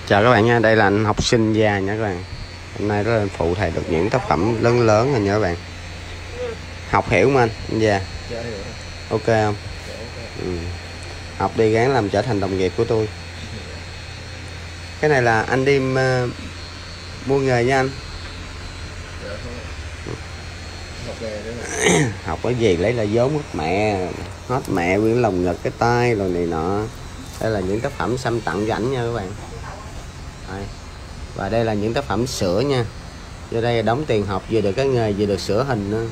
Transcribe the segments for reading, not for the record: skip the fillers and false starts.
Chào các bạn nha, đây là anh học sinh già nha các bạn. Hôm nay rất là phụ thầy được những tác phẩm lớn lớn rồi nha các bạn. Học hiểu không anh già? Ok không? Học đi gắng làm trở thành đồng nghiệp của tôi. Cái này là anh đi mua nghề nha anh. Học cái gì lấy là vốn hết mẹ quyển lòng ngực cái tay rồi này nọ. Đây là những tác phẩm xăm tặng cho ảnh nha các bạn. Đây. Và đây là những tác phẩm sửa nha. Vô đây đóng tiền học vừa được cái nghề vừa được sửa hình nữa.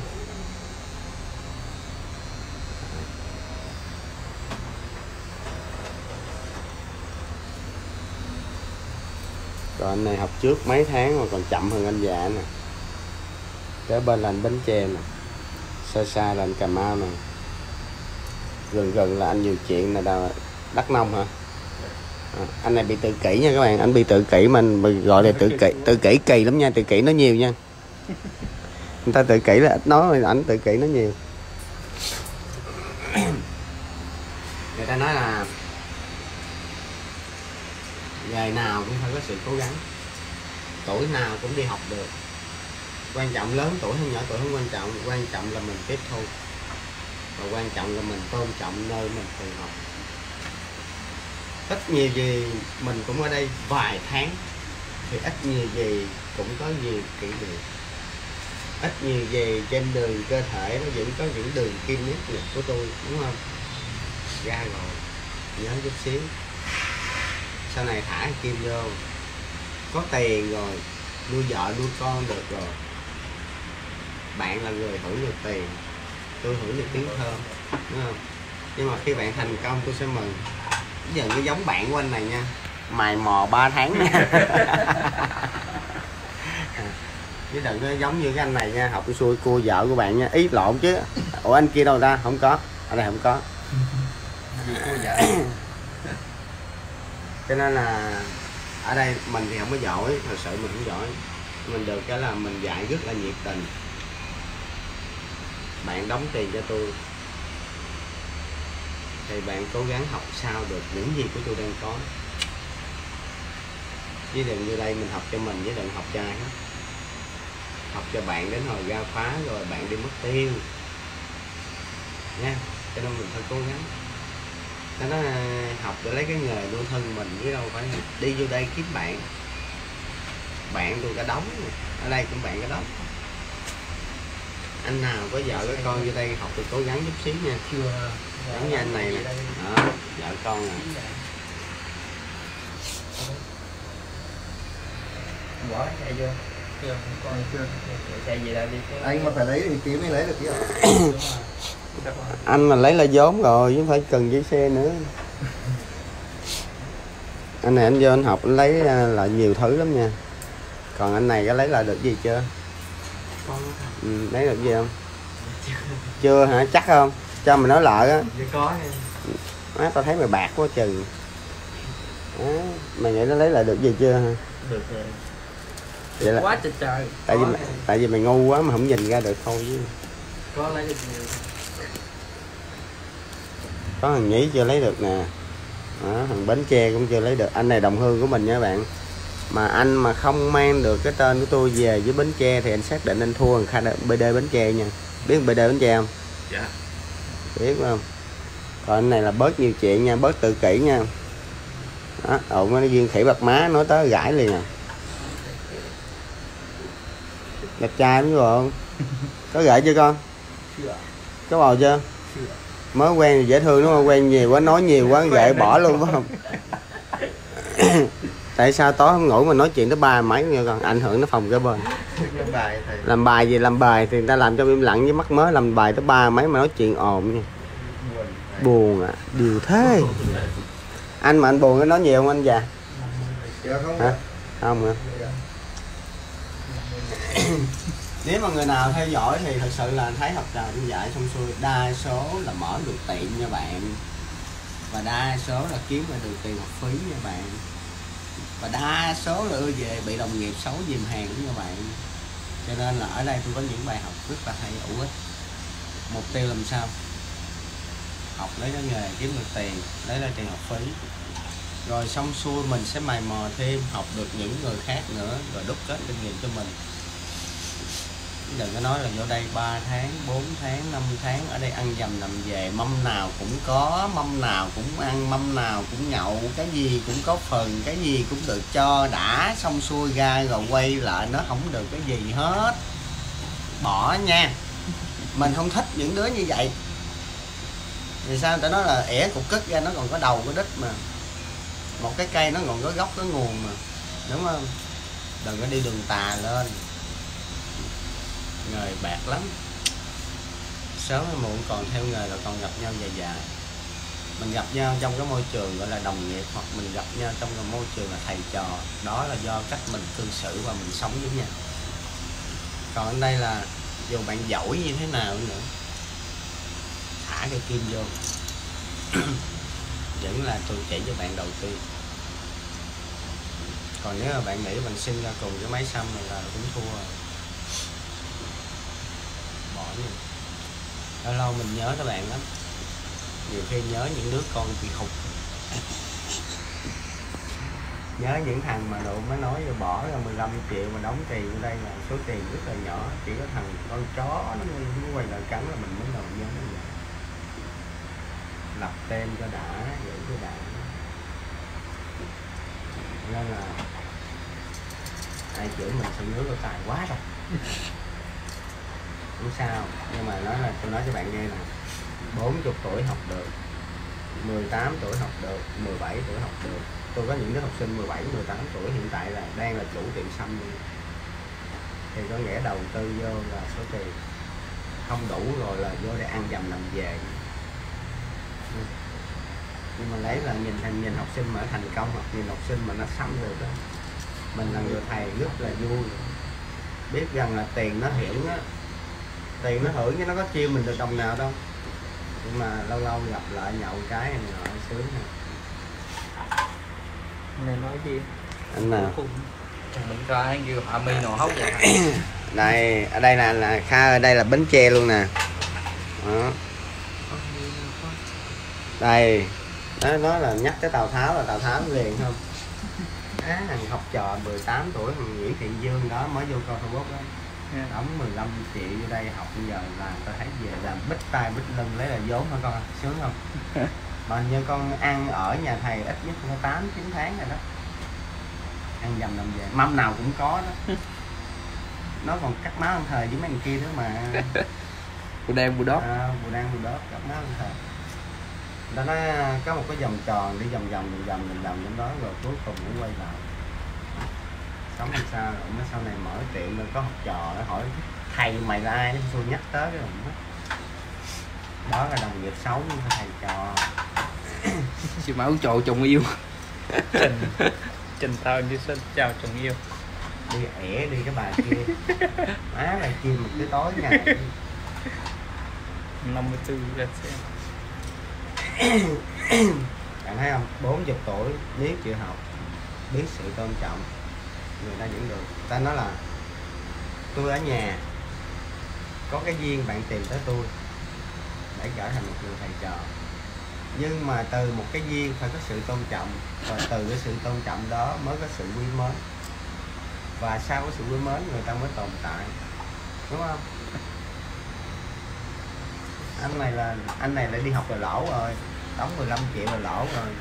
Còn anh này học trước mấy tháng mà còn chậm hơn anh già nè. Kế bên là anh Bến Tre nè. Xa là anh Cà Mau nè. Gần là anh Nhiều Chuyện là Đắk Nông hả? Anh này bị tự kỷ nha các bạn, anh bị tự kỷ mình gọi là tự kỷ kỳ lắm nha, tự kỷ nó nhiều nha. Người ta tự kỷ là ít nói, ảnh tự kỷ nó nhiều. Người ta nói là nghề nào cũng phải có sự cố gắng, tuổi nào cũng đi học được, quan trọng lớn tuổi hay nhỏ tuổi không quan trọng là mình tiếp thu, và quan trọng là mình tôn trọng nơi mình từng học. Ít nhiều gì mình cũng ở đây vài tháng thì ít nhiều gì cũng có nhiều kỷ niệm, ít nhiều gì trên đường cơ thể nó vẫn có những đường kim nét nhật của tôi, đúng không? Ra rồi nhớ chút xíu, sau này thả kim vô, có tiền rồi nuôi vợ nuôi con được rồi, bạn là người hưởng được tiền, tôi hưởng được tiếng thơm, đúng không? Nhưng mà khi bạn thành công tôi sẽ mừng. Bây giờ cái giống bạn của anh này nha, mày mò 3 tháng nha. Chứ đừng có giống như cái anh này nha, học cái xuôi cua vợ của bạn nha, ý lộn chứ. Ủa anh kia đâu ra? Không có, ở đây không có. Cho nên là ở đây mình thì không có giỏi, thật sự mình không giỏi. Mình được cái là mình dạy rất là nhiệt tình. Bạn đóng tiền cho tôi thì bạn cố gắng học sao được những gì của tôi đang có. Chứ đừng như đây mình học cho mình chứ đừng học cho ai hết. Học cho bạn đến hồi ra khóa rồi bạn đi mất tiêu nha. Cho nên mình phải cố gắng. Nó học để lấy cái nghề nuôi thân mình, chứ đâu phải đi vô đây kiếm bạn. Bạn tôi cả đống, ở đây cũng bạn cả đống. Anh nào có vợ có con vô đây học thì cố gắng chút xíu nha. Giống như anh này nè, đó, vợ con nè. Bỏ chạy vô. Con chưa. Chạy gì đâu đi. Anh mà phải lấy thì kiếm mới lấy được chứ. Anh mà lấy là vốn rồi chứ không phải cần giấy xe nữa. Anh này anh vô anh học anh lấy là nhiều thứ lắm nha. Còn anh này có lấy là được gì chưa? Lấy được gì không? Chưa hả? Chắc không? Cho mình nói lợi á. Có Má tao thấy mày bạc quá chừng. Mày nghĩ nó lấy lại được gì chưa hả? Được rồi. Vậy là Quá trời trời. Tại vì mày ngu quá mà không nhìn ra được thôi chứ. Có lấy được nhiều. Có thằng Nhí chưa lấy được nè. Đó, thằng Bến Tre cũng chưa lấy được. Anh này đồng hương của mình nha các bạn. Mà anh mà không mang được cái tên của tôi về với Bến Tre thì anh xác định anh thua thằng BD Bến Tre nha. Biết BD Bến Tre không? Dạ. Biết không? Còn anh này là bớt nhiều chuyện nha, bớt tự kỷ nha. Đó, ộn nó duyên khỉ bạc má nói tới gãi liền à. Đẹp trai đúng không? Có gãi chưa con? Có bầu chưa? Mới quen thì dễ thương đúng không? Quen nhiều quá, nói nhiều quá gậy bỏ luôn phải không? Tại sao tối không ngủ mà nói chuyện tới 3 mấy nha con, ảnh hưởng nó phòng kế bên. Làm bài gì làm bài thì người ta làm cho im lặng với mắc mới, làm bài tới 3 mấy mà nói chuyện ồn nha. Buồn à, điều thế. Anh mà anh buồn cái nói nhiều không anh già? Hả? Không hả? Nếu mà người nào theo dõi thì thật sự là thấy học trò đi dạy xong xuôi đa số là mở được tiệm nha bạn, và đa số là kiếm ra được tiền học phí nha bạn, và đa số là ưa về bị đồng nghiệp xấu dìm hàng đó nha bạn. Cho nên là ở đây tôi có những bài học rất là hay hữu ích. Mục tiêu làm sao học lấy cái nghề kiếm được tiền, lấy ra tiền học phí, Rồi xong xuôi mình sẽ mày mò thêm, học được những người khác nữa, rồi đúc kết kinh nghiệm cho mình. Đừng có nói là vô đây 3 tháng, 4 tháng, 5 tháng ở đây ăn dầm nằm về, mâm nào cũng có, mâm nào cũng ăn, mâm nào cũng nhậu, cái gì cũng có phần, cái gì cũng được cho đã, xong xuôi ra rồi quay lại nó không được cái gì hết. Bỏ nha. Mình không thích những đứa như vậy. Vì sao người ta nói là ẻ cục cứt ra nó còn có đầu có đít mà. Một cái cây nó còn có gốc có nguồn mà, đúng không? Đừng có đi đường tà lên, nghề bạc lắm. Sớm hay muộn còn theo nghề là còn gặp nhau dài dài. Mình gặp nhau trong cái môi trường gọi là đồng nghiệp, hoặc mình gặp nhau trong cái môi trường là thầy trò. Đó là do cách mình cư xử và mình sống với nhau. Còn ở đây là dù bạn giỏi như thế nào nữa, thả cái kim vô vẫn là tôi chỉ cho bạn đầu tiên. Còn nếu mà bạn nghĩ bạn sinh ra cùng cái máy xăm này là cũng thua rồi. Bỏ đi. Lâu lâu mình nhớ các bạn lắm, nhiều khi nhớ những đứa con bị hụt, nhớ những thằng mà độ mới nói rồi bỏ ra 15 triệu mà đóng tiền ở đây là số tiền rất là nhỏ, chỉ có thằng con chó nó quay lại cắn là mình mới đầu nhớ nó vậy. Lập tên cho đã, vậy cho đã. Nên là ai chửi mình sự nước tài quá rồi. Không sao, nhưng mà nói là tôi nói cho bạn nghe là 40 tuổi học được, 18 tuổi học được, 17 tuổi học được. Tôi có những đứa học sinh 17, 18 tuổi hiện tại là đang là chủ tiệm xăm luôn. Thì có nghĩa đầu tư vô là số tiền không đủ rồi là vô để ăn dầm nằm về. Nhưng mà lấy là nhìn học sinh mà thành công, hoặc nhìn học sinh mà nó xăm được đó, mình là người thầy rất là vui. Biết rằng là tiền nó hiển á, tiền nó hưởng chứ nó có chiêu mình được đồng nào đâu. Nhưng mà lâu lâu gặp lại nhậu cái này nọ sướng ha. Này nói gì? Anh nào? Mình cho anh kêu Hạ My nổ hốc vậy. Đây, ở đây là Kha, ở đây là Bến Tre luôn nè. Đó. Đây, nó nói là nhắc tới Tào Tháo là Tào Tháo liền không? Thằng học trò 18 tuổi thằng Nguyễn Thiện Dương đó mới vô coi Facebook đó. Đóng 15 triệu vô đây học, bây giờ là tôi thấy về làm bít tay bít lưng lấy là vốn hả con, sướng không? Mà như con ăn ở nhà thầy ít nhất có 8-9 tháng rồi đó, ăn dầm nằm về, mâm nào cũng có đó. Nó còn cắt máu ăn thời với mấy người kia nữa mà. Bù đen bù đót. Bù đen bù đót, cắt máu ăn thời. Người ta nói có một cái vòng tròn đi vòng trong đó rồi cuối cùng cũng quay lại. Sống làm sao rồi, nó sau này mở tiệm rồi có học trò nó hỏi thầy mày là ai, tôi nhắc tới cái đó. Đó là đồng nghiệp xấu với thầy trò. Chị máu trò chồng yêu. Trình tao đi xin chào chồng yêu. Đi ẻ đi cái bà kia. Má bà kia một cái tối ngày 54 ra xem. Bạn thấy không, 40 tuổi nếu chịu học, biết sự tôn trọng người ta vẫn được. Ta nói là tôi ở nhà có cái duyên bạn tìm tới tôi để trở thành một người thầy trò, nhưng mà từ một cái duyên phải có sự tôn trọng, và từ cái sự tôn trọng đó mới có sự quý mến, và sau cái sự quý mến người ta mới tồn tại, đúng không? Anh này lại đi học là lỗ rồi, đóng 15 triệu là lỗ rồi.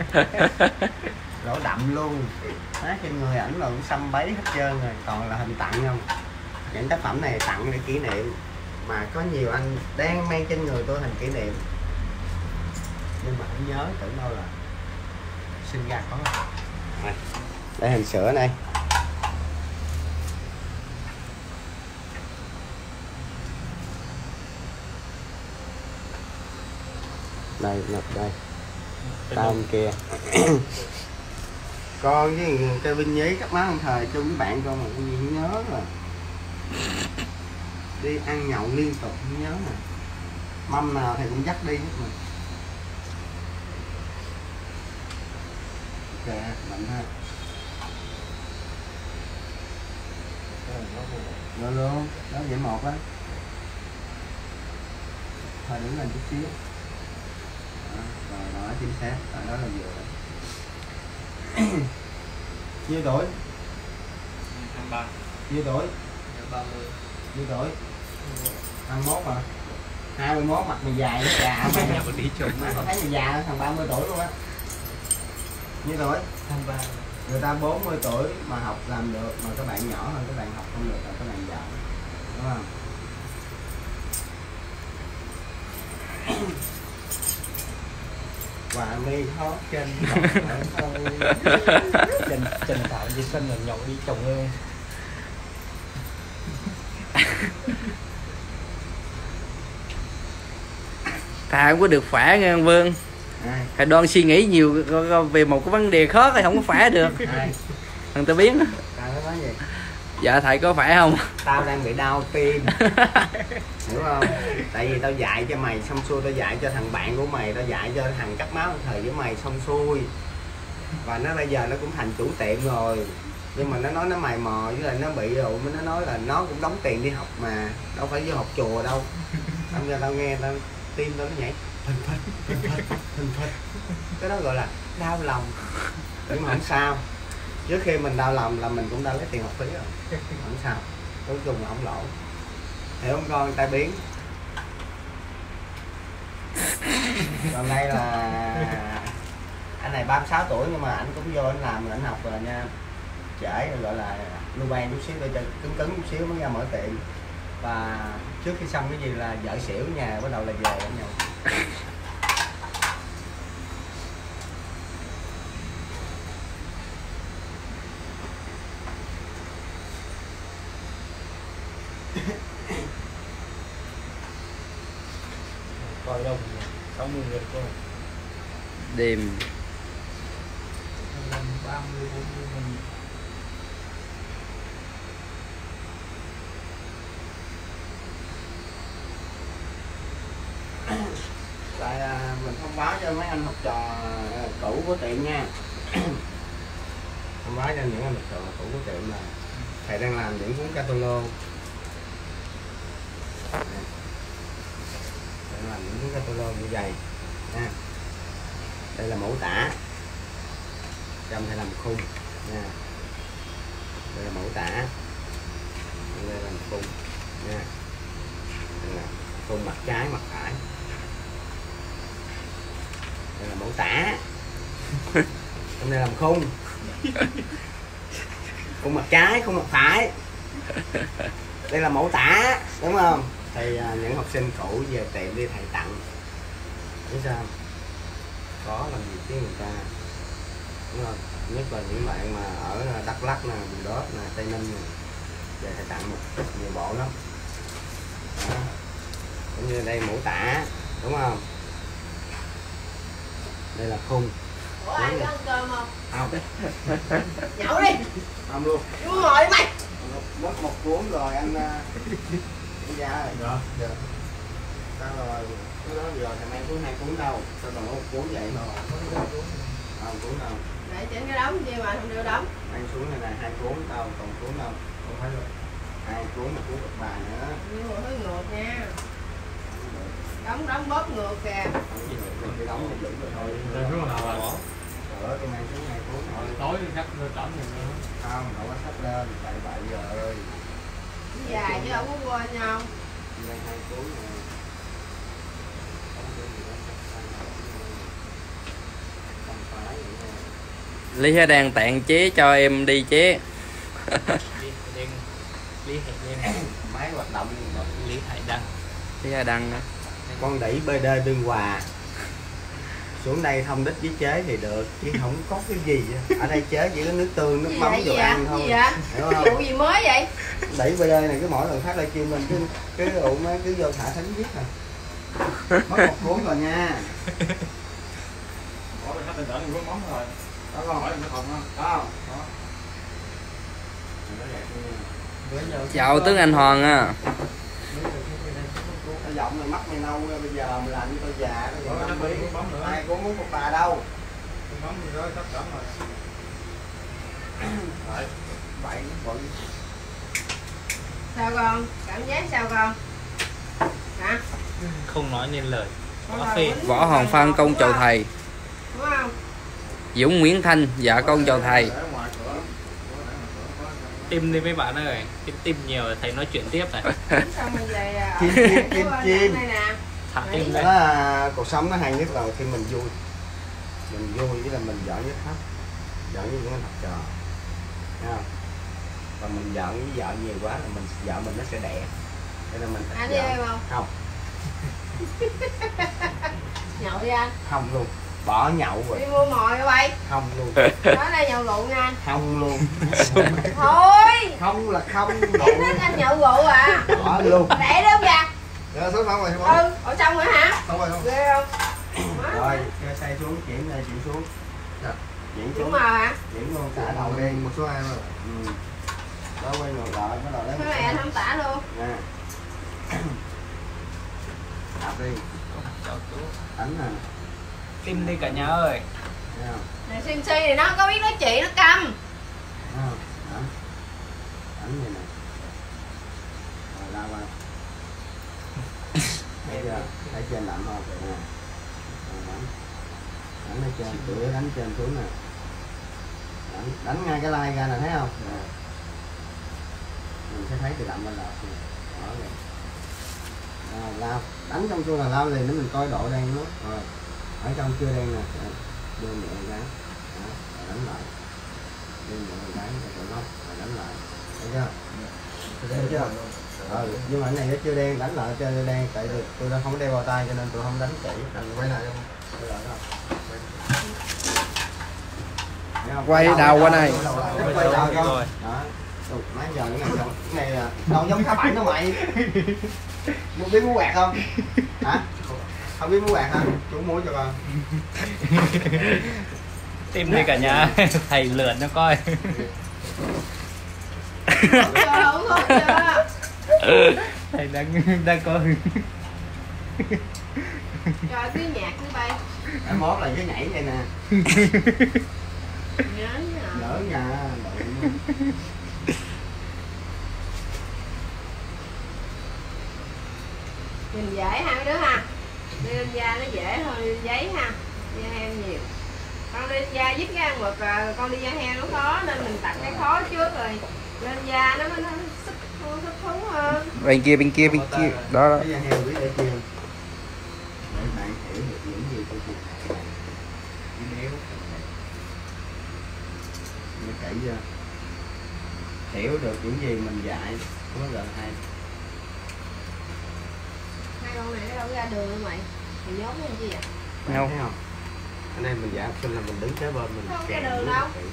Lỗ đậm luôn. Trên người ảnh là cũng xăm bấy hết trơn rồi, còn là hình tặng không. Những tác phẩm này tặng để kỷ niệm, mà có nhiều anh đang mang trên người tôi hình kỷ niệm, nhưng mà không nhớ, tưởng đâu là sinh ra có. Đây hình sữa này. Đây, ngập đây. Tao kia. Con với Kevin nhí các má ăn thời chung với bạn con mà không nhớ rồi. Đi ăn nhậu liên tục không nhớ nè. Mâm nào thì cũng dắt đi hết mà. Kệ, mạnh ha. Rồi luôn, đó vậy một á. Thôi đứng lên chút xíu. Rồi đó chính xác, đó là vừa đó. Nhiêu tuổi? 23. Nhiêu tuổi? 30. Nhiêu tuổi? 21 hả? 21 mặt mày dài nó già mày. Nhà còn đi chung. Mày có thấy mày già thằng 30 tuổi luôn á. Nhiêu tuổi? 23. Người ta 40 tuổi mà học làm được, mà các bạn nhỏ hơn các bạn học không được là các bạn già, đúng không? Và mi thoát trên Trần Thảo đi sân là nhậu đi chồng ơi. Thà không có được khỏe nghe ông Vương. Thầy Đoan suy nghĩ nhiều về một cái vấn đề khó thì không có khỏe được. Thằng ta biến. Tao nói gì? Dạ thầy có khỏe không? Tao đang bị đau tim. Hiểu không? Tại vì tao dạy cho mày xong xuôi, tao dạy cho thằng bạn của mày, tao dạy cho thằng cấp máu thời với mày xong xuôi. Và nó bây giờ nó cũng thành chủ tiệm rồi. Nhưng mà nó nói nó mày mò với lại nó bị rồi, nó nói là nó cũng đóng tiền đi học mà, đâu phải vô học chùa đâu. Xong giờ tao nghe tao tim tao nó nhảy thình thịch. Cái đó gọi là đau lòng. Nhưng mà không sao. Trước khi mình đau lòng là mình cũng đã lấy tiền học phí rồi, không sao, cuối cùng là không lỗ. Hiểu không con? Tai biến. Còn đây là anh này 36 tuổi nhưng mà anh cũng vô anh làm rồi, anh học rồi nha, trễ rồi, gọi là lưu ban chút xíu để cho cứng cứng chút xíu mới ra mở tiệm. Và trước khi xong cái gì là vợ xỉu ở nhà, bắt đầu là về ở nhà. Coi đâu 60 người thôi. Đêm 30 40 mình. Tại mình thông báo cho mấy anh học trò cũ của tiệm nha. Thông báo cho những anh học trò cũ của tiệm là thầy đang làm những cuốn catalog. Đang làm những cuốn catalog như vậy nha. Đây là mẫu tả, trong thầy làm khung nha. Đây là mẫu tả, đây là làm khung nha. Đây là khung mặt trái mặt phải. Đây là mẫu tả. Trong đây làm khung. Khung mặt trái, khung mặt phải. Đây là mẫu tả, đúng không? Thì những học sinh cũ về tiệm đi thầy tặng. Biết sao? Có làm gì chứ người ta, đúng không? Nhất là những bạn mà ở Đắk Lắk nè, Bù Đốp nè, Tây Ninh nè, về thầy tặng một nhiều bộ lắm. Đó. Cũng như đây mẫu tả, đúng không? Đây là khung. Ủa anh có ăn cơm không? Không. Nhậu đi. Không luôn. Chú ngồi đi mày. Mất một cuốn rồi anh ra rồi. Dạ. Dạ. Sao rồi? Cái đó giờ thằng em cuốn 2 cuốn đâu? Sao còn có 1 cuốn vậy? Không cuốn đâu. Để trên cái đống gì mà không đưa đống. Anh xuống này là 2 cuốn đâu, còn cuốn đâu? Không phải rồi. 2 cuốn là cuốn được bài nữa. Nhưng mà hơi ngược nha. Đóng bóp ngược kìa. Cái đóng thì giữ rồi thôi. Đây rất là bỏ. Ở tôi mang xuống 2 cuốn thôi. Tối khách nó trống rồi nữa. Không, đâu có sắp lên, tại vậy giờ ơi. Dài chứ không có quên nhau. Mang 2 cuốn nè. Lý Hải đang tặng chế cho em đi chế. Lý Hải Đăng. Máy hoạt động Lý Hải Đăng. Lý Hải đăng. con đẩy BD Biên Hòa xuống đây thông đích với chế thì được, chứ không có cái gì ở đây chế chỉ có nước tương, nước mắm đồ ăn thôi, hiểu không? Vụ gì mới vậy? Đẩy BD này cứ mỗi lần phát livestream mình cái ụ má cứ vô thả thính viết nè, mất 1 cuốn rồi nha. Có khách tên đỡ nước mắm rồi. Có không? Hỏi nó không á. Có không? Chào tướng anh Hoàng à. Tao giọng mày mắt mày nâu bây giờ mày làm như tao già Có khách đó. nước mắm nữa. 2 cuốn muốn một bà đâu? Nước mắm gì đó sắp sẵn rồi. Đấy. Vậy bự. Sao con? Cảm giác sao con? Hả? Không nói nên lời. Con Có là phê. quýnh Võ Hồng Phan công chầu thầy. đúng không? Dũng Nguyễn Thanh, dạ con chào thầy. Tim đi mấy bạn ơi, tim nhiều là thầy nói chuyện tiếp này. Xong mình về Chim. đây nè. Thả tim Đó đây. là cuộc sống nó hay nhất là khi mình vui với là mình giỡn nhất hết, giỡn với những học trò, thấy không? Và mình giỡn với vợ nhiều quá là vợ mình nó sẽ đẻ, cho nên mình Anh thích đi giỡn. em không? Không, Nhậu đi anh. không luôn, bỏ nhậu rồi. Đi mua mồi rồi bay. Không luôn, Nói đây nhậu rượu nha anh. không luôn. Thôi. Không là không Em đủ. thích anh nhậu rượu à. Bỏ luôn. Để đâu kìa. Rồi xuống xong rồi. Ừ, ở trong rồi hả? Xong rồi không? Ghê không? Rồi, cho xe xuống, chuyển ra chuyển xuống. Dạ. Chuyển Đúng xuống, mờ hả? chuyển luôn Cả cả đầu đầu đi đi. một số ai rồi. Ừ. Đó quay ngược lại, bắt đầu lấy Cái này anh không tả luôn. nè. Đạp đi, đánh nè, Tim đi cả nhà ơi. thấy không? Này Sim Si thì nó không có biết nói chuyện, nó câm. Thấy không? Đánh, đánh vậy nè. Rồi lao qua. Thấy trên đậm không? Nè. Rồi đánh, đánh ở trên, tụi đánh trên xuống nè. Đánh ngay cái lai ra nè, thấy không? Nè. Mình sẽ thấy tự động lên lọt nè. Đó rồi. Rồi lao, đánh trong chuông là lao liền để mình coi độ đen nó. Rồi, ở trong chưa đen nè. Rồi, đưa nhẹ một cái. Đó, rồi đánh lại. Đưa nhẹ một cái, rồi nó, rồi đánh lại. Thấy chưa? Thấy chưa? Nhưng mà cái này nó chưa đen, đánh lại chơi đen. Tại vì tôi đã không đeo bao tay cho nên tôi không đánh kỹ. Anh quay lại không? Quay lại đó. Thấy không? Quay đầu qua này. Quay đầu không? Đó. Mấy giờ cái này là đâu giống cá bảnh đâu mày. Muốn biết muốn quẹt không? Hả? Không biết muốn quẹt hả? Chú mua cho con. Tim đi cả nhà. Thầy lượn nó coi. Không chưa. Thầy đang coi. Trời cứ nhạc cứ bay. Cái mốt là cái nhảy vậy nè. Nhớ nha. Đỡ nhà. Nhìn dễ ha mấy đứa ha. Đi lên da nó dễ hơn đi giấy ha. Da heo nhiều. Con đi da giúp cái ăn mực rồi con đi da heo nó khó nên mình tặng cái khó trước rồi lên da nó sức thú hơn. Bên kia đó đó. Cái da heo biết để chi không? Để bạn hiểu được những gì tôi chia sẻ này. Nếu như kỹ chưa? Hiểu được những gì mình dạy nó rất là hay. Hai con này nó đâu có ra đường đâu mày. Mày nhốt nó làm chi vậy? Thấy không? Anh em mình dạy học sinh là mình đứng kế bên mình Không kèm ra đường nó đâu. kỹ.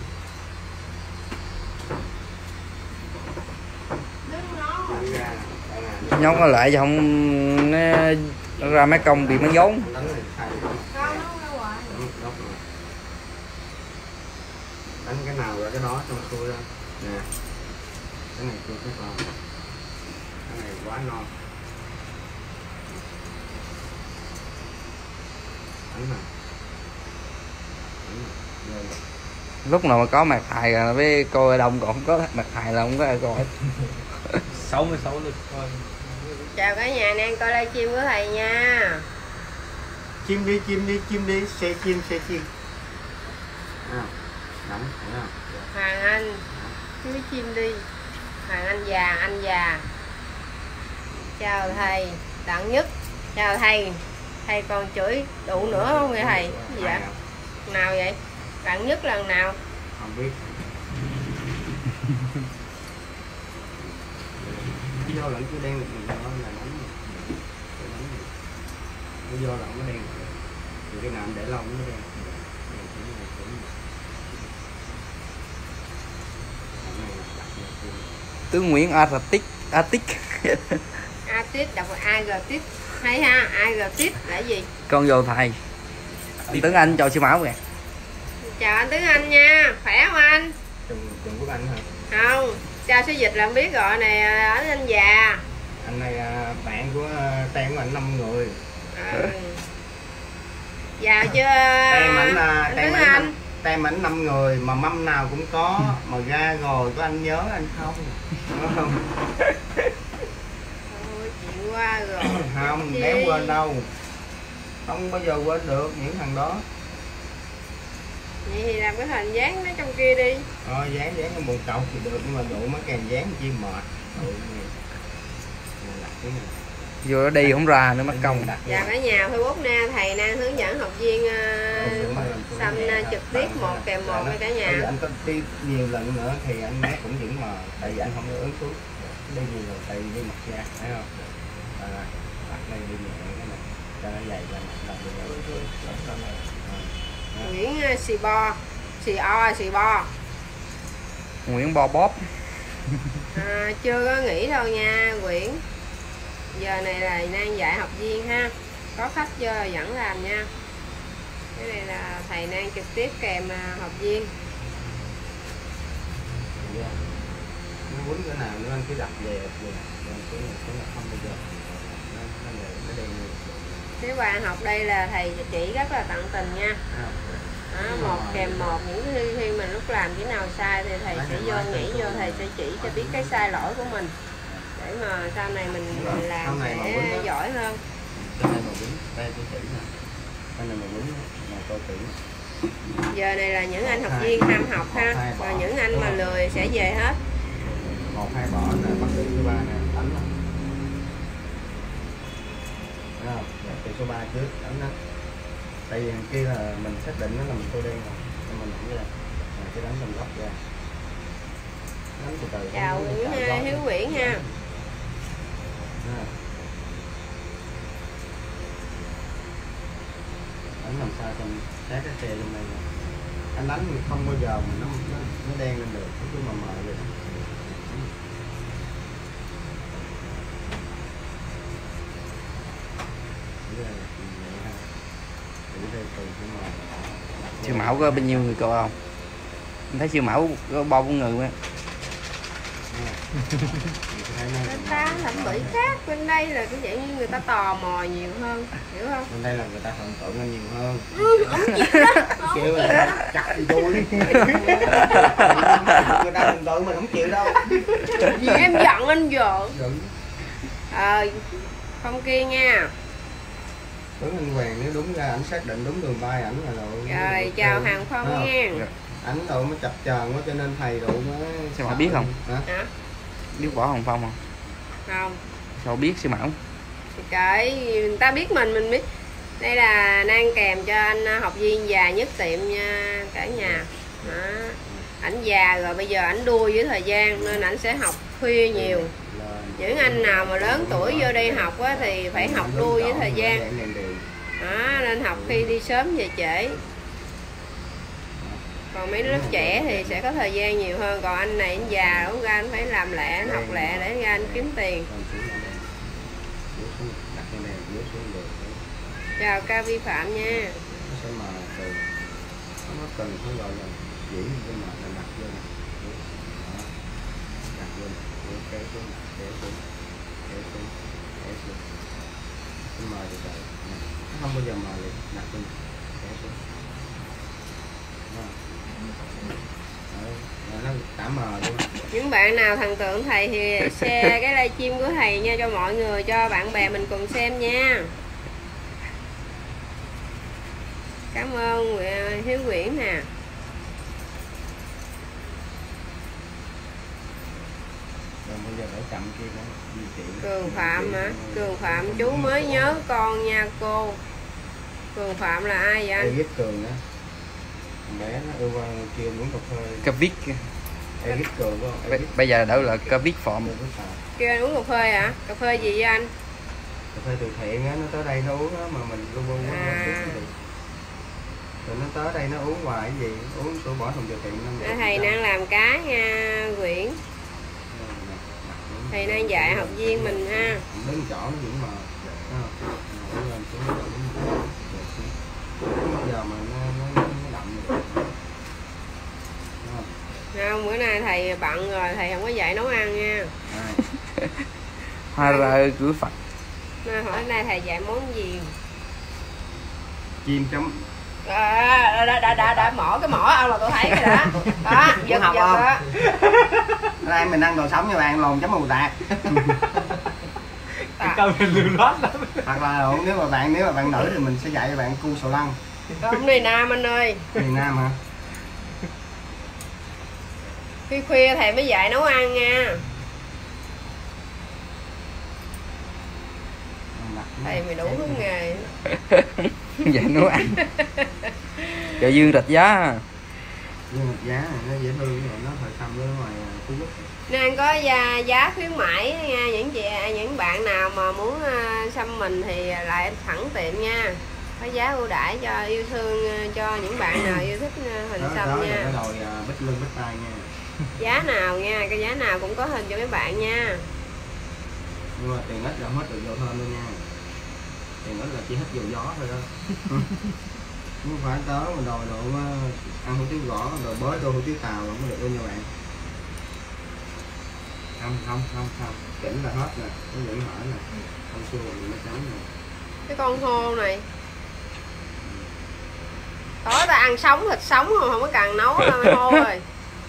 Đứng nó. Đánh ra, đây nè. Nhốt nó lại cho không nó ra mấy công bị nó vốn. Đánh này thay. Con nó ra ngoài. Đốt rồi. Đánh cái nào ra cái đó trong tôi đó. Nè. Cái này tôi thích không? Cái này quá non. Đánh nè. Đánh nè. Lên. Lúc nào mà có mặt thầy là với coi đông, còn không có mặt thầy là không có ai coi. 66 lượt coi. Chào cả nhà đang coi livestream của thầy nha. Chim đi, xe chim. À, đánh, thấy không? Hoàng Anh cứ chim đi. Hoàng anh già. Chào thầy Đặng Nhất. Chào thầy. Thầy còn chửi đủ nữa không vậy thầy? Cái gì vậy? Hay không? Nào vậy? Đặng Nhất lần nào? Không biết. Do lẫn cái đen được mình đó là đánh. Nó do lẫn cái đen. Thì cái nào anh để lâu nó đen. Tướng Nguyễn Atic. Atit đọc là Agetit. Hay ha, Agetit là gì? Con vô thầy. Tướng Anh chào sư Mão kìa. Chào anh Tướng Anh nha, khỏe không anh? Trần Quốc Anh hả? Không, chào sư Dịch làm biết gọi này ở anh già. Anh này bạn của tem của anh 5 người. Ừ. Già chưa? Tem ảnh 5 người mà mâm nào cũng có mà ra rồi có anh nhớ anh không? Đúng không? Ôi, chịu qua rồi. Không, đéo quên đâu. Không bao giờ quên được những thằng đó. Vậy thì làm cái hình dán nó trong kia đi. Dán cái bồn cọc thì được, nhưng mà đủ mấy càng dán chi mệt. Vô đó đi không ra nữa mất công. Và cả nhà Facebook na thầy đang hướng dẫn học viên xăm trực tiếp một kèm một với cả nhà. Anh có đi nhiều lần nữa thì anh bé cũng vẫn mờ, tại vì anh không có ứng xuống. Đi nhiều lần tại vì đi mặt da, thấy không? Mặt này đi nhẹ cái này, cho nó dày ra mặt là Nguyễn Xì Bo, Xì Bo. Nguyễn Bo Bóp. Chưa có nghỉ đâu nha Nguyễn. Giờ này là đang dạy học viên ha, có khách vô dẫn làm nha. Cái này là thầy đang trực tiếp kèm học viên. Nó quýnh cái nào nữa anh cứ đặt về cái không bao giờ nó đen. Cái bạn học đây là thầy chỉ rất là tận tình nha. Một kèm một, những khi mình lúc làm cái nào sai thì thầy sẽ vô nhảy vô, thầy sẽ chỉ cho biết cái sai lỗi của mình để mà sau này mình làm sẽ giỏi hơn. Cái này mà quýnh, đây tôi chỉ nè. Cái này mà quýnh mà tôi chỉ. Giờ này là những anh học viên ham học ha, còn những anh mà lười sẽ về hết. 1, 2 bỏ nè, bắt từ số 3 nè, đánh nè. Thấy không? Từ số 3 trước đánh đó. Tại vì kia là mình xác định nó là mình tô đen rồi, nên mình đánh ra. Cái đánh tầm góc ra. Đánh từ từ. Chào Hiếu Nguyễn ha. Đánh làm sao cho sát cái xe trong đây nè. Anh đánh không bao giờ mà nó đen lên được, cứ mà mờ lên. Siêu Mẫu có bao nhiêu người coi không? Em thấy Siêu Mẫu có bao nhiêu người á. Bên ta thẩm mỹ khác, bên đây là cái dạng như người ta tò mò nhiều hơn, hiểu không? Bên đây là người ta thần tượng anh nhiều hơn. Không chịu đó. Chịu là chặt thì tôi. Người ta thần tượng mình không chịu đâu. Vì em giận anh vợ. Không kia nha. Tướng anh Hoàng nếu đúng ra ảnh xác định đúng đường bay ảnh là rồi. Rồi chào Hàng Phong nha. Ảnh đồ mới chập chờn quá cho nên thầy đủ mới. Siêu Mẫu biết không? Hả? Biết Võ Hồng Phong không? Không. Sao biết Siêu Mẫu? Trời, người ta biết mình biết. Đây là đang kèm cho anh học viên già nhất tiệm nha cả nhà. Đó. Ảnh già rồi bây giờ ảnh đua với thời gian nên ảnh sẽ học khuya nhiều. Những anh nào mà lớn tuổi vô đây học á, thì phải học đua với thời gian. Đó, nên học khi đi sớm về trễ. Còn mấy lớp trẻ thì sẽ có thời gian nhiều hơn. Còn anh này anh già đúng ra anh phải làm lẹ, anh học lẹ để ra anh kiếm tiền. Chào ca vi phạm nha. Nó cần phải gọi là diễn cái mà đặt lên. Đặt lên, kéo xuống, kéo xuống, kéo xuống, kéo xuống. Cái mờ từ từ. Nó không bao giờ mờ liền, đặt lên, kéo xuống. Nó cả mờ luôn. Những bạn nào thần tượng thầy thì share cái livestream của thầy nha cho mọi người, cho bạn bè mình cùng xem nha. Cảm ơn Hiếu Nguyễn nè. Cường Phạm hả? Cường Phạm chú mới nhớ con nha cô. Cường Phạm là ai vậy anh? Egip Cường á. Bé nó ưa kêu muốn cà phê. Cà vít. Egip Cường không? Bây giờ đỡ là cà vít phộm. Kêu anh uống cà phê hả? Cà phê gì vậy anh? Cà phê từ thiện á, nó tới đây nó uống á mà mình luôn luôn rồi nó tới đây nó uống hoài cái gì, uống tôi bỏ thùng từ thiện nó. Thầy đang làm cá nha Nguyễn. Thầy đang dạy học viên mình ha. Đứng chỗ nó vẫn mờ. Giờ mà nó đậm rồi. Không, bữa nay thầy bận rồi, thầy không có dạy nấu ăn nha. Hoa rơi cửa Phật. Nên hỏi nay thầy dạy món gì? Chim chấm. Đã mỏ cái mỏ ông là tôi thấy rồi đó. Đó, giật đó. Ở đây mình ăn đồ sống nha bạn, lồn chấm mù tạt. Cái câu này lưu loát lắm. Hoặc là nếu mà bạn nữ thì mình sẽ dạy cho bạn cu sầu lăng. Không đi Nam anh ơi. Miền Nam hả? Khuya khuya thầy mới dạy nấu ăn nha. Thầy mày đủ hướng nghề. Vậy nấu ăn. Chợ Dương Rạch Giá. Nhưng giá này nó dễ thương, nó thời thăm ở ngoài Phú Quốc. Nên có giá khuyến mãi nha, những bạn nào mà muốn xăm mình thì lại thẳng tiệm nha. Có giá ưu đãi cho yêu thương cho những bạn nào yêu thích hình xăm nha. Đó rồi bích lưng bích tay nha. Giá nào nha, cái giá nào cũng có hình cho mấy bạn nha. Nhưng mà tiền ít là hết được vô thơm luôn nha. Tiền ít là chỉ hết dầu gió thôi đó. Không phải tới mà đòi độ ăn hủ tiếu gõ rồi bới tô hủ tiếu tàu là không được đâu nha bạn. Không chỉnh là hết nè, nó vẫn hỏi nè, không xua mình mới chấm nè. Cái con hô này tối ta ăn sống thịt sống không có cần nấu đâu hô rồi.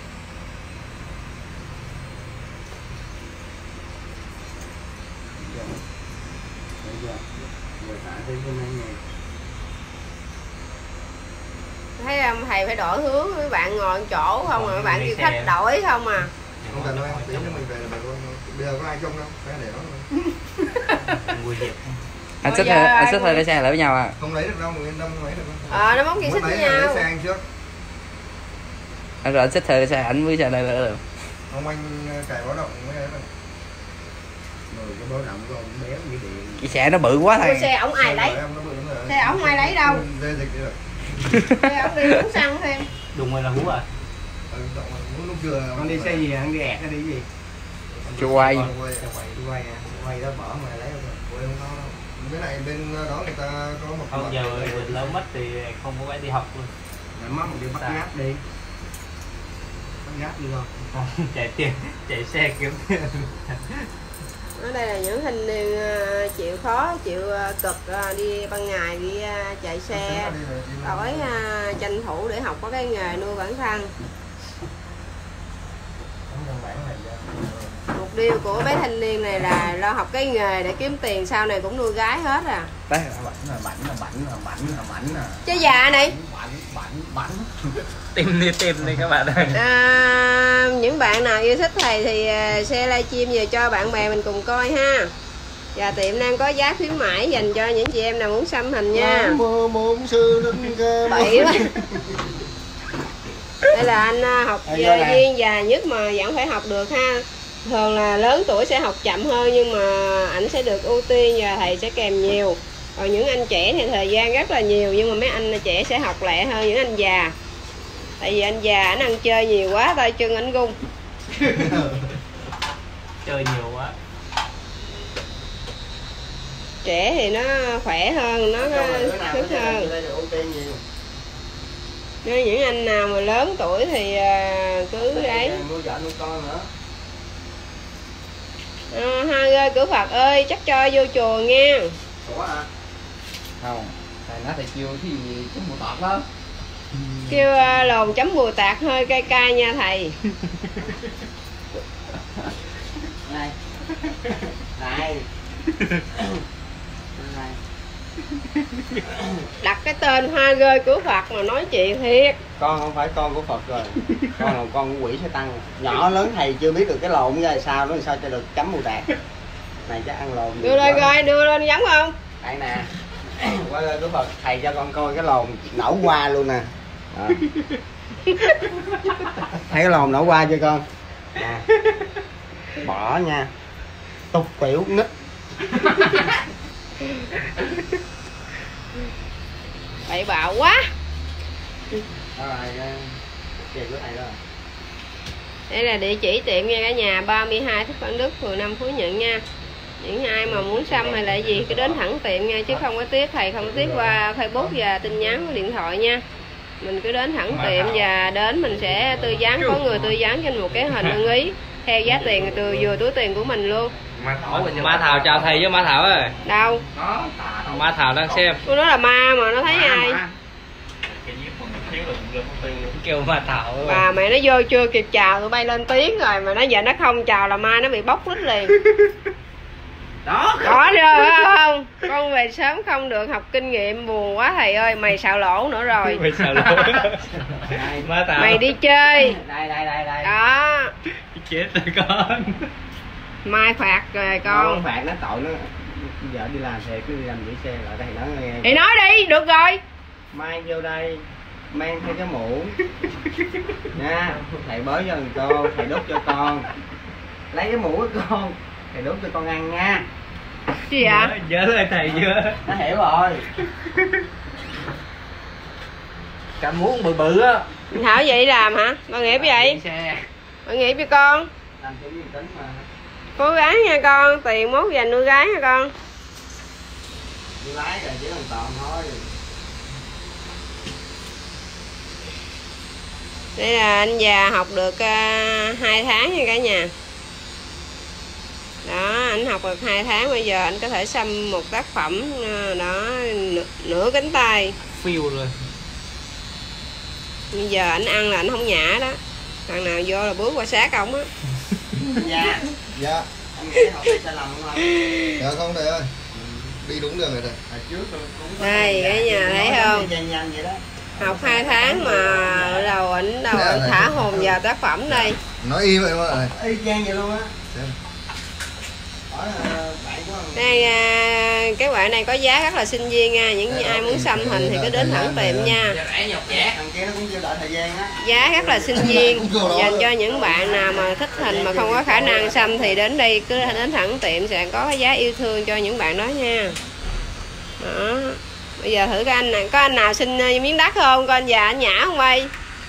Thấy không, thầy phải đổi hướng, mấy bạn ngồi chỗ không mà mấy bạn kêu khách đổi không à. Không cần đâu em, tí nữa mình về là bà con. Bây giờ có ai chung đâu, phải để đó thôi. Mùi dịp. Anh xích hơi cái xe lại với nhau à? Không lấy được đâu, mình yên tâm không lấy được đâu. Nó món gì xích với nhau. Lấy xe anh trước. Anh rồi anh xích hơi cái xe ảnh với xe đây là được. Không anh cài báo động mới đấy. Rồi cái báo động của ông béo như điện. Cái xe nó bự quá thầy. Xe ổng ai lấy? Xe ổng ai lấy đâu? Xe ổng đi uống xăng thêm. Đùng rồi là hú à? Lúc trưa Con đi xe gì, ăn đi ẹt hay đi gì? Chưa quay. Quay đó bỏ mà lấy không có. Cái này bên đó người ta có một Không giờ mình lớn mất thì không có phải đi học luôn. Mày mất một đi bắt gáp đi. Bắt gáp đi không? Không, chạy xe kiếm tiền. Ở đây là những thanh niên chịu khó, chịu cực đi ban ngày đi chạy xe, tối tranh thủ để học có cái nghề nuôi bản thân. Mục tiêu của mấy thanh niên này là lo học cái nghề để kiếm tiền, sau này cũng nuôi gái hết à. Đấy. bảnh Chứ già này. Tìm đi các bạn ơi. Những bạn nào yêu thích thầy thì share livestream về cho bạn bè mình cùng coi ha. Và tiệm đang có giá khuyến mãi dành cho những chị em nào muốn xăm hình nha. Bậy quá. Đây là anh học viên già nhất mà vẫn phải học được ha. Thường là lớn tuổi sẽ học chậm hơn nhưng mà ảnh sẽ được ưu tiên và thầy sẽ kèm nhiều. Còn những anh trẻ thì thời gian rất là nhiều nhưng mà mấy anh trẻ sẽ học lẹ hơn những anh già. Tại vì anh già ảnh ăn chơi nhiều quá, tay chân ảnh gung. Chơi nhiều quá. Trẻ thì nó khỏe hơn, nó sức hơn. Nên những anh nào mà lớn tuổi thì cứ đấy. Hai ơi cửa Phật ơi, chắc cho vô chùa nghe. Không, thầy nói thầy chiêu cái gì chấm bùa tọt đó. Kêu lồn chấm bùa tạt hơi cay cay nha thầy. Này. Này. Đặt cái tên Hoa Rơi của Phật mà nói chuyện thiệt. Con không phải con của Phật rồi. Con là con của quỷ sẽ tăng. Nhỏ lớn thầy chưa biết được cái lồn ra sao nó sao cho được chấm bùa tạt. Này chắc ăn lồn. Đưa lên coi, đưa lên giống không? Đây nè. Qua Rơi của Phật thầy cho con coi cái lồn nổ qua luôn nè. Thấy cái lồn nổ qua chưa con? À. Bỏ nha. Tục tiểu nít. Bậy bạo quá. Đây là địa chỉ tiệm nha cả nhà, 32 Thích Quảng Đức, phường 5 Phú Nhuận nha. Những ai mà muốn xăm hay là gì cứ đến thẳng tiệm nha, chứ không có tiếp, thầy không có tiếp qua Facebook và tin nhắn và điện thoại nha. Mình cứ đến thẳng tiệm và đến mình sẽ tư vấn, có người tư vấn trên một cái hình ưng ý theo giá tiền từ vừa túi tiền của mình luôn. Ma Thảo chào thầy với Ma Thảo ơi. Đâu? Ma Thảo đang xem. Tôi nói là ma mà nó thấy ai? Kêu Ma Thảo. Bà mẹ nó vô chưa kịp chào tụi bay lên tiếng rồi mà nó giờ nó không chào là ma nó bị bóc lít liền. Đó. Có rồi không? Con về sớm không được học kinh nghiệm, buồn quá thầy ơi. Mày xạo lỗ nữa rồi. Mày sao lỗ. Má tao. Mày đi chơi. Đây. Đó. Chết rồi con. Mai phạt rồi con. Phạt nó tội nó. Vợ đi làm thì cứ đi làm giữ xe lại đây nói nghe. Thì nói đi, được rồi. Mai vô đây mang theo cái mũ nha, thầy bới cho thằng cô, thầy đút cho con, lấy cái mũ của con, thầy đút cho con ăn nha. Gì ạ? Nhớ lời thầy chưa? Nó hiểu rồi. Cả muốn bự bự á. Thảo vậy làm hả? Con nghiệp vậy? Con nghiệp cho con. Làm chủ gì tính mà. Cố gắng nha con, tiền mốt dành nuôi gái nha con. Đi lái rồi chỉ làm toàn thôi. Đây là anh già học được 2 tháng nha cả nhà. Đó, anh học được 2 tháng, bây giờ anh có thể xăm một tác phẩm đó nửa cánh tay. Phiêu rồi. Bây giờ anh ăn là anh không nhả đó. Thằng nào vô là bước qua sát ổng á. Dạ. Dạ. Anh nghĩ học đây sai lầm không? Dạ không thầy ơi. Đi đúng đường rồi thầy. Hồi trước tôi cũng Đây cả nhà thấy không? Nhanh vậy đó. Học 2 tháng mà ở đầu ảnh thả hồn vào tác phẩm đây. Nói y vậy mà thầy. Y chang vậy luôn á. Bạn của anh. Đây cái quạt này có giá rất là sinh viên nha, những ai muốn xăm hình thì cứ đến thẳng tiệm nha. Thằng kia nó cũng chưa đợi thời gian á. Giá rất là sinh viên, dành cho những bạn nào mà thích hình mà không có khả năng xăm thì đến đây cứ đến thẳng tiệm sẽ có giá yêu thương cho những bạn đó nha. Đó. Bây giờ thử cái anh này, có anh nào xin miếng đất không? Coi anh già anh nhã không bay?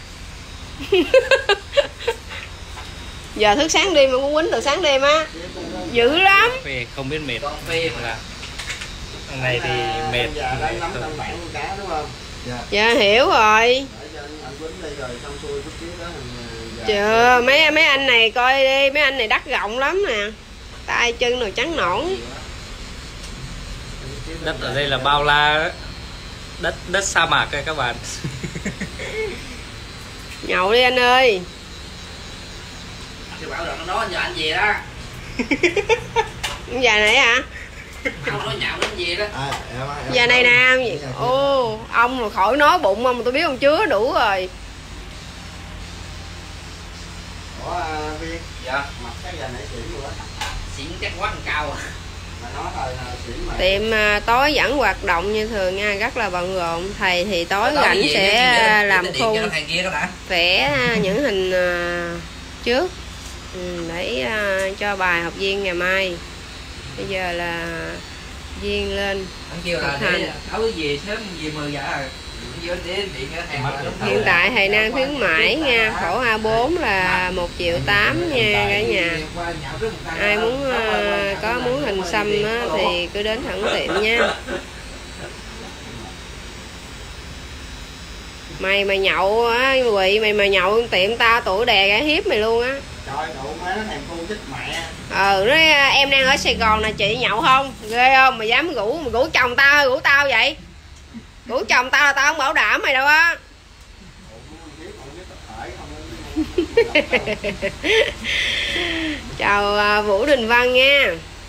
Giờ thức sáng đêm mà cũng quýnh được sáng đêm á. Dữ lắm. Phê không biết mệt. Con phê là thằng này thì mệt. Giờ đây lắm trong bạn con cá đúng không? Dạ hiểu rồi. Anh quýnh đây rồi xong xuôi chút xíu đó Chờ mấy anh này coi đi, mấy anh này đắt rộng lắm nè. Tay chân rồi trắng nõn. Đất ở đây là bao la đó. Đất sa mạc đây các bạn. Nhậu đi anh ơi. Thì bảo rằng nó nói giờ anh về đó. Già này hả? Không nói nhạo đến gì đó. Già này nè. Ô, ông mà khỏi nói bụng ông, tôi biết ông chứa đủ rồi. Ủa Viên. Dạ. Mặt cái giờ nãy xỉn luôn á. Xỉn chắc quá còn cao à. Mà nói thôi xỉn mà. Tiệm tối vẫn hoạt động như thường nha, rất là bận rộn. Thầy thì tối rảnh sẽ làm khung vẽ những hình trước để cho bài học viên ngày mai. Bây giờ là Viên lên thực hành. Hiện tại thầy đang khuyến mãi nha, khổ A4 là 1,8 triệu nha cả nhà. Ai muốn muốn hình xăm thì cứ đến thẳng tiệm nha. Mày mà nhậu á, quỵ mày mà nhậu tiệm tao tủ đè cả hiếp mày luôn á. Trời đủ má nó thèm cu chích mẹ. Nói em đang ở Sài Gòn nè, chị nhậu không? Ghê không? Mày dám rủ chồng tao, rủ tao vậy? Rủ chồng tao là tao không bảo đảm mày đâu á. Chào Vũ Đình Văn nha.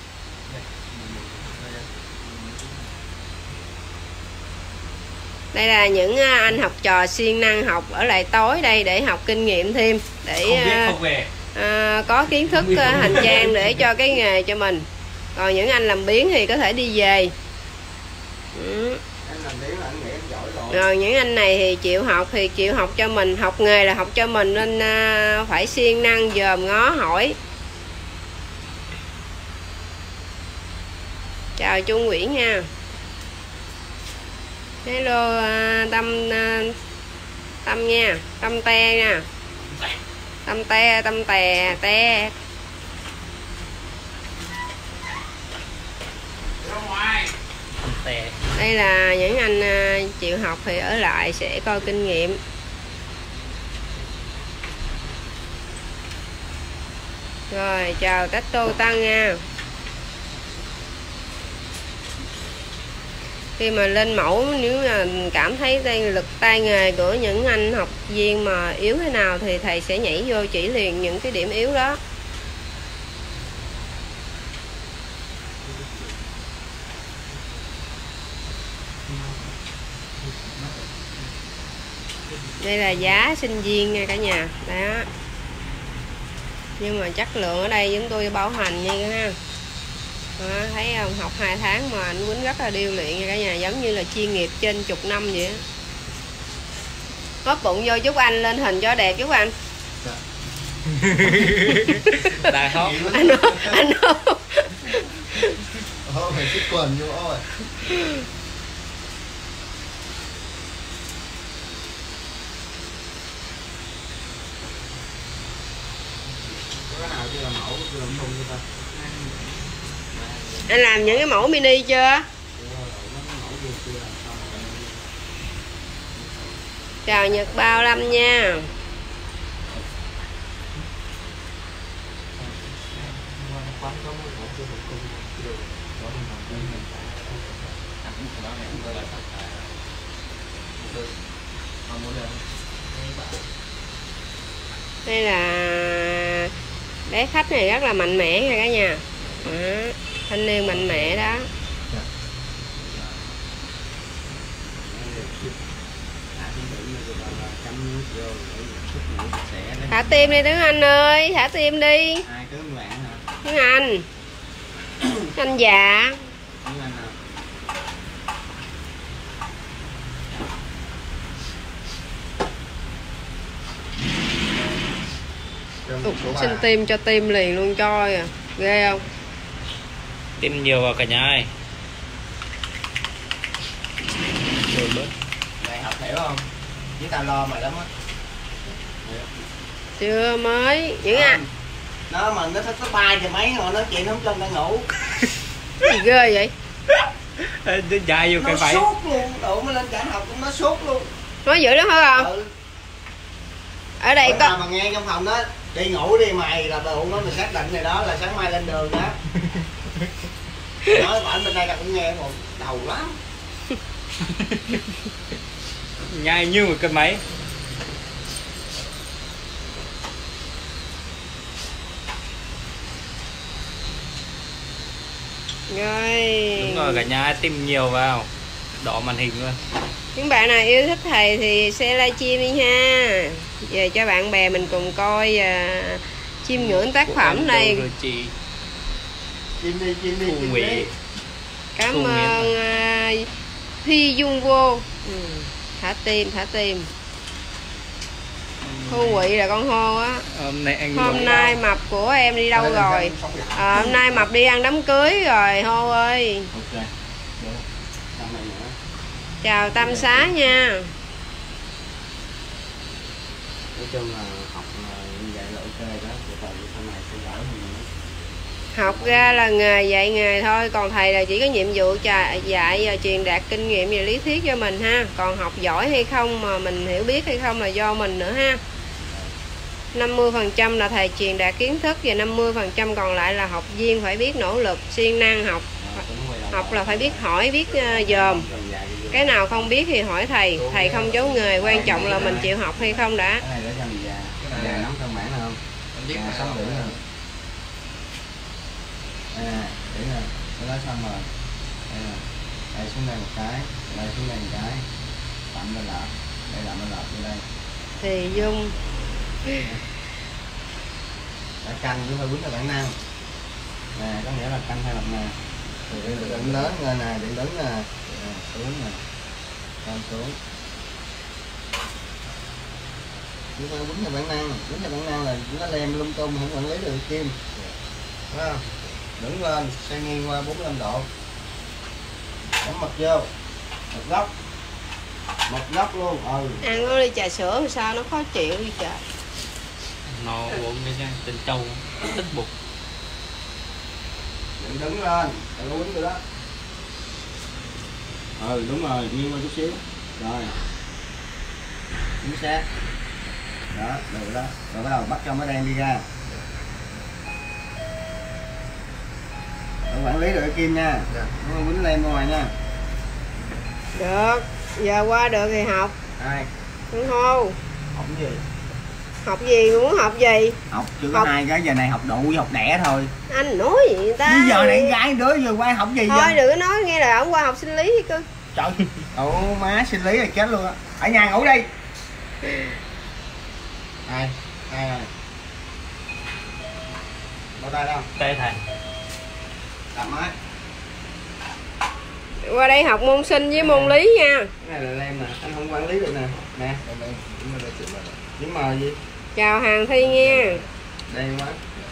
Đây là những anh học trò siêng năng học ở lại tối đây để học kinh nghiệm thêm, để có kiến thức hành trang để cho cái nghề cho mình. Còn những anh làm biếng thì có thể đi về. Rồi những anh này thì chịu học thì chịu học cho mình, học nghề là học cho mình nên phải siêng năng dòm ngó hỏi. Chào Trung Nguyễn nha. Hello Tâm nha, Tâm te nha. Tâm tè te. Đây là những anh chịu học thì ở lại sẽ coi kinh nghiệm. Rồi chào Tách Tô Tăng nha. Khi mà lên mẫu, nếu là cảm thấy lực tay nghề của những anh học viên mà yếu thế nào thì thầy sẽ nhảy vô chỉ liền những cái điểm yếu đó. Đây là giá sinh viên nha cả nhà. Đó. Nhưng mà chất lượng ở đây chúng tôi bảo hành nha ha. Đó, thấy không? Học 2 tháng mà anh Quýnh rất là điêu luyện nha cả nhà, giống như là chuyên nghiệp trên chục năm vậy á. Hóp bụng vô chút anh, lên hình cho đẹp chút anh. Đại hóp. Anh hóp. Phải xích quần vô ôi. Có nào chứ là mẫu làm không cho ta. Anh làm những cái mẫu mini chưa? Chào Nhật Bao Lâm nha. Đây là bé khách này rất là mạnh mẽ nha cả nhà. Đó, thanh niên mạnh mẽ đó. Thả tim đi Tuấn Anh ơi, thả tim đi. Ai cứ bạn hả? Tuấn Anh. Anh dạ. Tuấn Anh hả? Xin tim cho tim liền luôn coi à. Ghê không? Tim nhiều vào cả nhà ơi. Mày học hiểu không? Với tao lo mày lắm á. Chưa mới. Những anh. Nó mà nó thích có 3 giờ mấy rồi nói chuyện không cho người ta ngủ. Cái gì ghê vậy? Nó dài vô Nó cái phải. sốt luôn. Đủ mới lên cả học cũng nó sốt luôn. Nói dữ lắm hả không? Ừ. Ở đây Bữa có nào mà nghe trong phòng đó đi ngủ đi mày là bụng nó mình xác định này đó là sáng mai lên đường đó. Nói bạn bên đây là cũng nghe một đầu lắm. Nhai như một cái máy. rồi. Đúng rồi cả nhà, tim nhiều vào đỏ màn hình luôn. Những bạn nào yêu thích thầy thì sẽ livestream đi ha, về cho bạn bè mình cùng coi chiêm ngưỡng tác phẩm này. Chị Chim đi Thu Mỹ. Cảm ơn Phi Dung Vô. Thả tim. Thu Quỵ là con hô á. Hôm nay mập của em đi đâu rồi? Hôm nay mập đi ăn đám cưới rồi Hô ơi. Ok. Chào Tam Xá nha. Nói chung là học như vậy là ok đó, từ sau này sẽ giỏi hơn nữa. Học ra là nghề dạy nghề thôi, còn thầy là chỉ có nhiệm vụ dạy và truyền đạt kinh nghiệm và lý thuyết cho mình ha. Còn học giỏi hay không mà mình hiểu biết hay không là do mình nữa ha. 50% là thầy truyền đạt kiến thức và 50% còn lại là học viên phải biết nỗ lực, siêng năng học. Học là phải biết hỏi, biết dòm. Cái nào không biết thì hỏi thầy, thầy không giấu nghề, quan trọng là mình chịu học hay không đã. Cái này để cho mình già, già nắm cân bản không? Già sống đỉnh không? Đây nè, đỉnh nè, cái đó xong rồi. Đây nè, đây xuống đây một cái, đây xuống đây một cái, đậm lên lợp, đây đậm lên lợp như đây. Thì Dung. Đã canh chứ phải quýnh là bản năng. Nè, có nghĩa là canh hai mặt nè. Đừng lớn lên nè, đừng đứng nè, xuống nè, canh xuống. Chúng ta quýnh là bản năng là nó lem lung tung không quản lý được kim. Thấy không? Đứng lên, xoay nghiêng qua 45 độ. Đóng mặt vô. Một góc luôn. Ăn nó ly trà sữa làm sao nó khó chịu đi trời. Nó uống cái nha, tên trâu tức bụng. Đừng đứng lên, đừng có quýnh tôi đó. Đúng rồi, nghiêng qua chút xíu. Rồi. Chính xác. Đó, được đó. Rồi bắt đầu bắt trong cái đen đi ra. Đừng quản lý được cái kim nha. Đúng không, quýnh lên ngoài nha. Được, giờ qua được thì học. Hai. Đúng hô. Học gì? Học gì, muốn học gì? Học chưa có hai cái giờ này học đụ với học đẻ thôi. Anh nói gì người ta? Bây giờ này gái đứa vừa qua học gì thôi vậy? Đừng có nói nghe là ông qua học sinh lý đi cơ. Trời, ồ má sinh lý là chết luôn á. Ở nhà ngủ đi. ai rồi bao tay đâu Đây thầy. cầm ấy. Qua đây học môn sinh với môn lý nha. Cái này là lem nè, anh không quản lý được nè. Nè, điểm mờ gì? Chào Hàng Thi nha. Đây quá.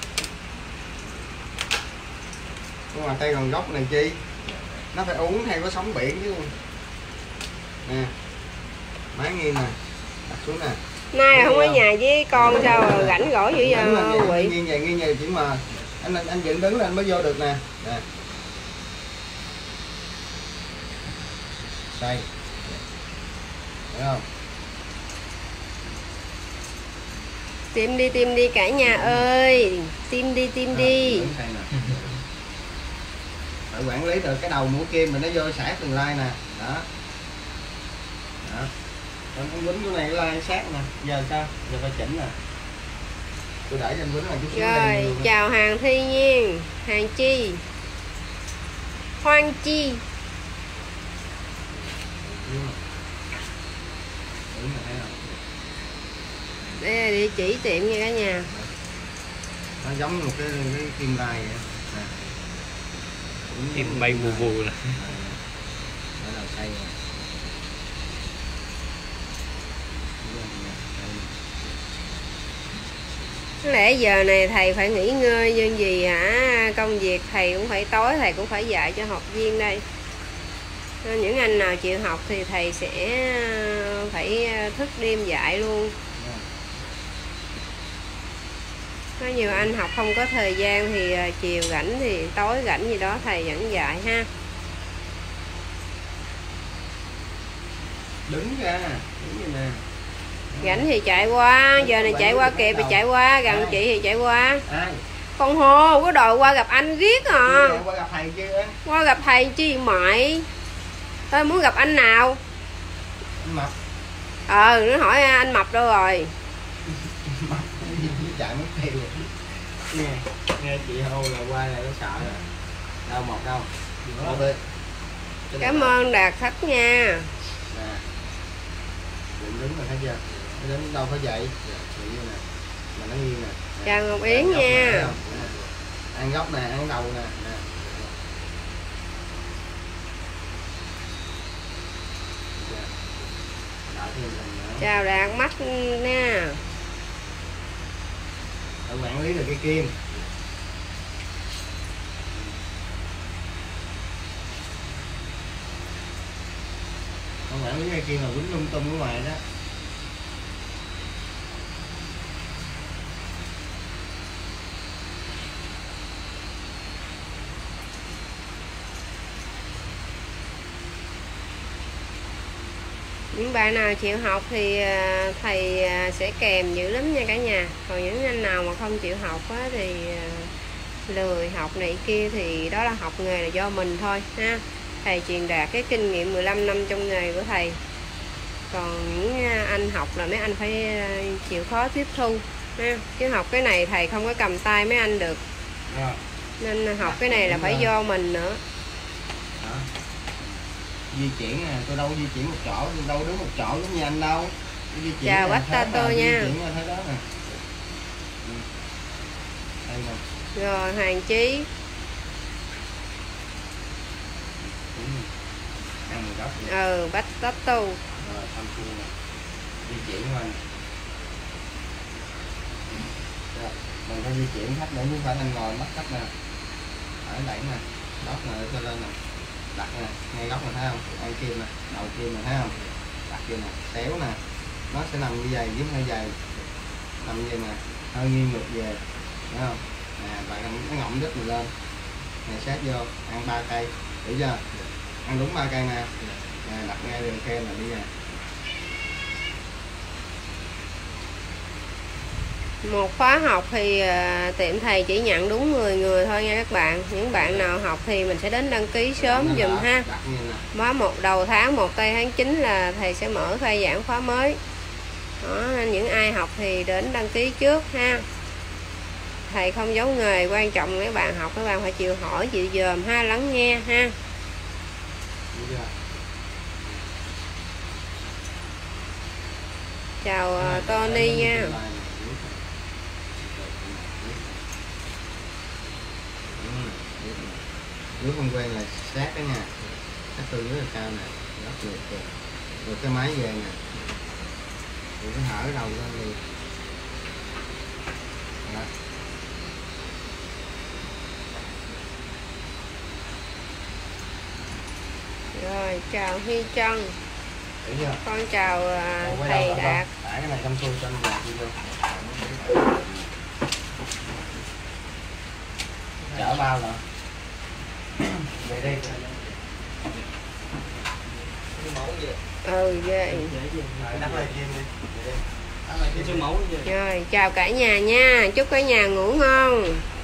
Nhưng mà cây còn gốc này chi? Nó phải uống hay có sóng biển chứ. Nè. Máy nghiêng nè. Đặt xuống nè. Nay là không ở nhà với con sao mà rảnh rỗi dữ vậy Quỵ. Nghiêng về chỉ mà anh dựng đứng lên anh mới vô được nè. Nè. Đây. Thấy không? Tim đi cả nhà ơi. Tim đi. Phải quản lý được cái đầu mũi kim mình nó vô xả từng like nè. Đó. Đó. Anh quýnh cái này like sát nè. Giờ sao? Giờ phải chỉnh nè. Tôi để cho anh quýnh là chút xíu. Rồi, chào Hàng Thi nha. Hàng Chi. Hoang Chi. Đây là địa chỉ tiệm nha cả nhà. Nó giống một cái kim lai vậy. Nè. Kim bay vù vù nè. Đó là xây nè. Có lẽ giờ này thầy phải nghỉ ngơi nhưng vì hả công việc thầy cũng phải tối thầy cũng phải dạy cho học viên đây. Nên những anh nào chịu học thì thầy sẽ phải thức đêm dạy luôn. Có nhiều anh học không có thời gian thì chiều rảnh thì tối rảnh gì đó thầy vẫn dạy ha. Đứng ra, đứng như nè. Rảnh thì chạy qua, giờ này chạy qua kịp thì chạy qua, gần chị thì chạy qua. Ai? Con Hồ có đòi qua gặp anh riết à. Qua gặp thầy chưa? Qua gặp thầy chi mày. Thôi muốn gặp anh nào? Anh Mập. Nó hỏi anh Mập đâu rồi. Mập chạy mất tiêu. Nghe chị hô là qua là nó sợ rồi. Đâu Mập đâu. Cảm ơn Đạt Thách nha. Nè. Đứng rồi thấy chưa? Nó đứng đâu phải vậy. Vậy nè. Mà nó nghiêng nè. Chào Ngọc Yến nha. Ăn góc nè, ăn đầu nè. Nè. Chào Đạt Mắt nha. Phải quản lý được cái kim. Không quản lý cái kim là quýnh lung tung ở ngoài đó. Những bạn nào chịu học thì thầy sẽ kèm dữ lắm nha cả nhà. Còn những anh nào mà không chịu học á, thì lười học này kia thì đó là học nghề là do mình thôi ha. Thầy truyền đạt cái kinh nghiệm 15 năm trong nghề của thầy. Còn những anh học là mấy anh phải chịu khó tiếp thu ha. Chứ học cái này thầy không có cầm tay mấy anh được. Nên học cái này là phải do mình nữa. Đó. Di chuyển nè, tôi đâu di chuyển một chỗ, tôi đâu đứng một chỗ giống như anh đâu. Chào Bách Tato nha. Di chuyển thế đó nè. Đây nè. Rồi Hoàng Chí. Ăn một góc. Bách Tato. Rồi thăm kia nè. Di chuyển thôi. Rồi, mình phải di chuyển khách nữa, không phải anh ngồi bắt khách nè. Ở đẩy nè, góc nè, cho lên nè. Đặt nè, ngay góc này thấy không? Ăn kim nè, đầu kim nè thấy không? Đặt kim nè, xéo nè. Nó sẽ nằm như vậy, dưới hơi dày. Nằm như vậy nè, hơi nghiêng ngược về. Thấy không? Nè, và nó ngậm đít mình lên. Nè, sát vô, ăn 3 cây. Hiểu chưa? Ăn đúng 3 cây nè. Nè, đặt ngay đường kem là đi nè. Một khóa học thì tiệm thầy chỉ nhận đúng 10 người thôi nha các bạn. Những bạn nào học thì mình sẽ đến đăng ký sớm dùm ha. Mới đầu tháng 1 tây tháng 9 là thầy sẽ mở khai giảng khóa mới. Đó, nên những ai học thì đến đăng ký trước ha. Thầy không giấu nghề, quan trọng các bạn học các bạn phải chịu hỏi, chịu dòm ha, lắng nghe ha. chào Tony nha. Nước không quen là sát đó nha, cái tương rất là cao nè, rất được kìa. Rồi cái máy về nè, rồi cái hở đầu lên đi. Đó. Rồi chào Huy Trân. Thấy chưa? Con chào Quay thầy đầu lại Đạt. con. Đãi cái này trong xôi cho anh Đạt đi vô. Chở bao rồi. Về đi. Ừ vậy. Đắp lên chim đi. Rồi chào cả nhà nha, chúc cả nhà ngủ ngon.